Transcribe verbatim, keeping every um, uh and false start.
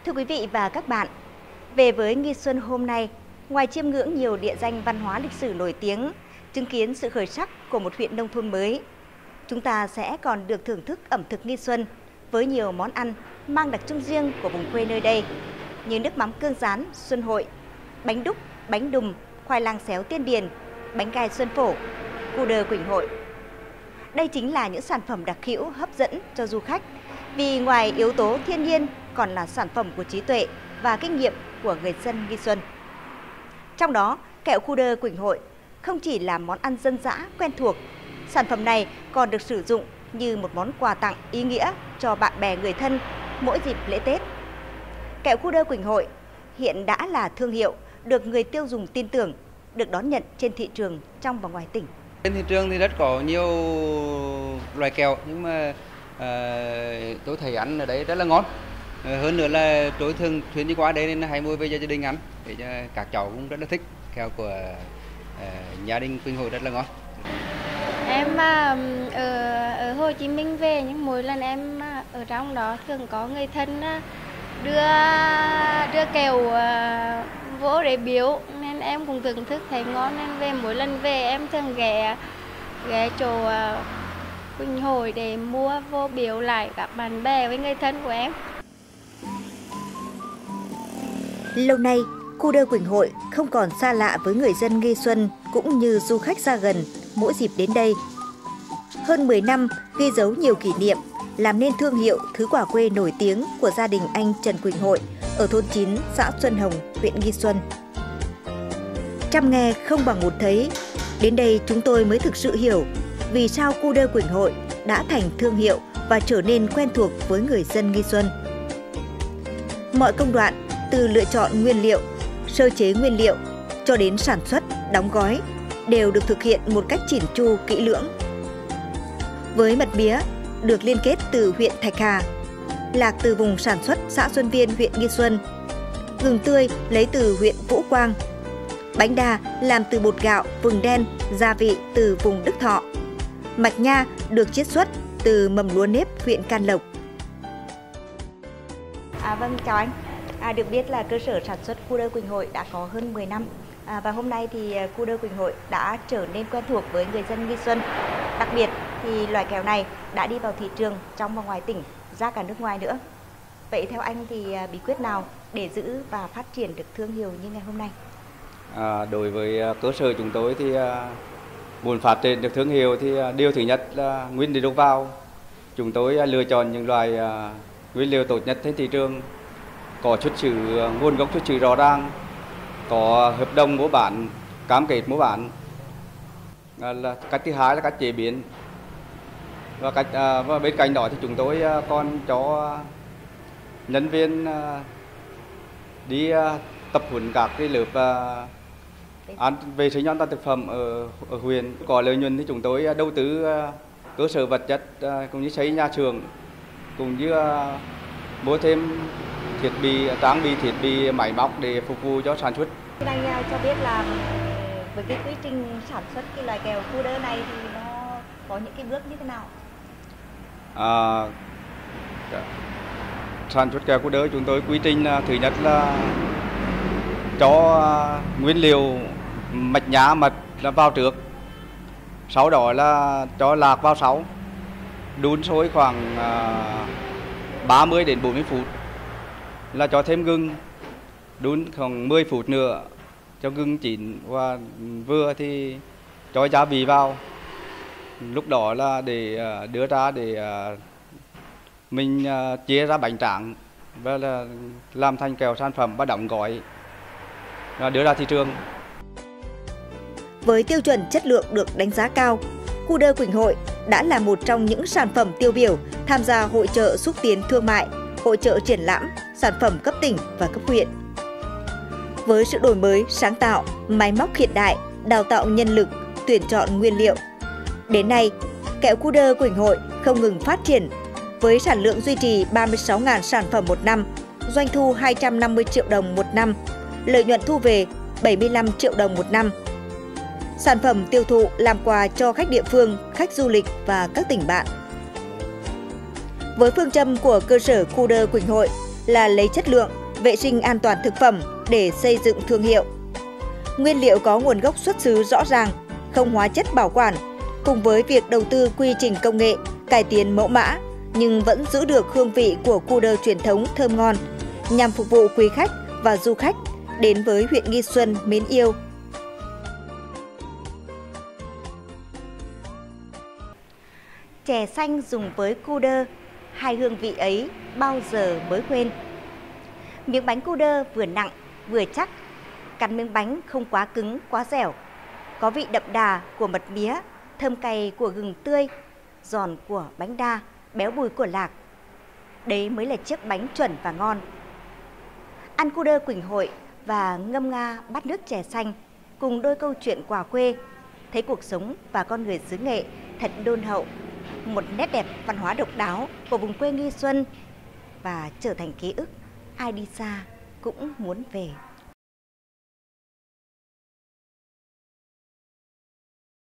Thưa quý vị và các bạn, về với Nghi Xuân hôm nay, ngoài chiêm ngưỡng nhiều địa danh văn hóa lịch sử nổi tiếng, chứng kiến sự khởi sắc của một huyện nông thôn mới, chúng ta sẽ còn được thưởng thức ẩm thực Nghi Xuân với nhiều món ăn mang đặc trưng riêng của vùng quê nơi đây, như nước mắm cơm rán Xuân Hội, bánh đúc, bánh đùm, khoai lang xéo Tiên Điền, bánh gai Xuân Phổ, cu đơ Quỳnh Hội. Đây chính là những sản phẩm đặc hữu hấp dẫn cho du khách, vì ngoài yếu tố thiên nhiên còn là sản phẩm của trí tuệ và kinh nghiệm của người dân Nghi Xuân. Trong đó, kẹo cu đơ Quỳnh Hội không chỉ là món ăn dân dã quen thuộc, sản phẩm này còn được sử dụng như một món quà tặng ý nghĩa cho bạn bè người thân mỗi dịp lễ Tết. Kẹo cu đơ Quỳnh Hội hiện đã là thương hiệu được người tiêu dùng tin tưởng, được đón nhận trên thị trường trong và ngoài tỉnh. Trên thị trường thì rất có nhiều loại kẹo, nhưng mà à, tôi thấy ăn ở đấy rất là ngon. Hơn nữa là tôi thường chuyến đi qua đây nên hay mua về cho gia đình ăn, để cho các cháu cũng rất là thích. Kẹo của à, gia đình Quỳnh Hội rất là ngon. Em ở, ở Hồ Chí Minh về, nhưng mỗi lần em ở trong đó thường có người thân đưa đưa kẹo vô để biếu, nên em cũng thưởng thức thấy ngon, nên về mỗi lần về em thường ghé ghé chỗ Quỳnh Hội để mua vô biếu lại các bạn bè với người thân của em. Lâu nay, cu đơ Quỳnh Hội không còn xa lạ với người dân Nghi Xuân cũng như du khách xa gần mỗi dịp đến đây. Hơn mười năm ghi dấu nhiều kỷ niệm, làm nên thương hiệu thứ quả quê nổi tiếng của gia đình anh Trần Quỳnh Hội ở thôn chín, xã Xuân Hồng, huyện Nghi Xuân. Trăm nghe không bằng một thấy, đến đây chúng tôi mới thực sự hiểu vì sao cu đơ Quỳnh Hội đã thành thương hiệu và trở nên quen thuộc với người dân Nghi Xuân. Mọi công đoạn từ lựa chọn nguyên liệu, sơ chế nguyên liệu cho đến sản xuất, đóng gói đều được thực hiện một cách chỉn chu kỹ lưỡng. Với mật mía được liên kết từ huyện Thạch Hà, lạc từ vùng sản xuất xã Xuân Viên, huyện Nghi Xuân, gừng tươi lấy từ huyện Vũ Quang, bánh đa làm từ bột gạo, vừng đen, gia vị từ vùng Đức Thọ, mạch nha được chiết xuất từ mầm lúa nếp huyện Can Lộc. À, vâng, chào anh. À, được biết là cơ sở sản xuất cu đơ Quỳnh Hội đã có hơn mười năm. À, và hôm nay thì cu đơ Quỳnh Hội đã trở nên quen thuộc với người dân Nghi Xuân. Đặc biệt thì loại kẹo này đã đi vào thị trường trong và ngoài tỉnh, ra cả nước ngoài nữa. Vậy theo anh thì bí quyết nào để giữ và phát triển được thương hiệu như ngày hôm nay? À, đối với cơ sở chúng tôi thì muốn phát triển được thương hiệu thì điều thứ nhất là nguyên liệu đầu vào. Chúng tôi lựa chọn những loại nguyên liệu tốt nhất trên thị trường, có xuất xứ, nguồn gốc xuất xứ rõ ràng, có hợp đồng mua bán, cam kết mua bán. À, là cách thứ hai là cách chế biến, và cách à, và bên cạnh đó thì chúng tôi còn cho nhân viên à, đi à, tập huấn các cái lớp à, an vệ sinh an toàn thực phẩm ở, ở huyện. Có lợi nhuận thì chúng tôi đầu tư à, cơ sở vật chất à, cũng như xây nhà xưởng, cũng như à, mua thêm thiết bị, trang bị thiết bị máy móc để phục vụ cho sản xuất. Anh cho biết là với cái quy trình sản xuất cái loại kẹo cu đơ này thì nó có những cái bước như thế nào? À, sản xuất kẹo cu đơ chúng tôi quy trình thứ nhất là cho nguyên liệu mạch nhã mật là vào trước, sau đó là cho lạc vào sau, đun sôi khoảng ba mươi đến bốn mươi phút, là cho thêm gừng, đun khoảng mười phút nữa cho gừng chín và vừa thì cho gia vị vào. Lúc đó là để đưa ra để mình chia ra bánh tráng và là làm thành kẹo sản phẩm và đóng gói và đưa ra thị trường. Với tiêu chuẩn chất lượng được đánh giá cao, cu đơ Quỳnh Hội đã là một trong những sản phẩm tiêu biểu tham gia hội chợ xúc tiến thương mại, hội chợ triển lãm sản phẩm cấp tỉnh và cấp huyện. Với sự đổi mới, sáng tạo, máy móc hiện đại, đào tạo nhân lực, tuyển chọn nguyên liệu, đến nay, kẹo cu đơ Quỳnh Hội không ngừng phát triển với sản lượng duy trì ba mươi sáu nghìn sản phẩm một năm, doanh thu hai trăm năm mươi triệu đồng một năm, lợi nhuận thu về bảy mươi lăm triệu đồng một năm. Sản phẩm tiêu thụ làm quà cho khách địa phương, khách du lịch và các tỉnh bạn. Với phương châm của cơ sở cu đơ Quỳnh Hội là lấy chất lượng, vệ sinh an toàn thực phẩm để xây dựng thương hiệu. Nguyên liệu có nguồn gốc xuất xứ rõ ràng, không hóa chất bảo quản, cùng với việc đầu tư quy trình công nghệ, cải tiến mẫu mã, nhưng vẫn giữ được hương vị của cu đơ truyền thống thơm ngon, nhằm phục vụ quý khách và du khách đến với huyện Nghi Xuân mến yêu. Chè xanh dùng với cu đơ, hai hương vị ấy bao giờ mới quên. Miếng bánh cu đơ vừa nặng vừa chắc, cắn miếng bánh không quá cứng, quá dẻo. Có vị đậm đà của mật mía, thơm cay của gừng tươi, giòn của bánh đa, béo bùi của lạc. Đấy mới là chiếc bánh chuẩn và ngon. Ăn cu đơ Quỳnh Hội và ngâm nga bát nước chè xanh cùng đôi câu chuyện quà quê, thấy cuộc sống và con người xứ Nghệ thật đôn hậu, một nét đẹp văn hóa độc đáo của vùng quê Nghi Xuân và trở thành ký ức ai đi xa cũng muốn về.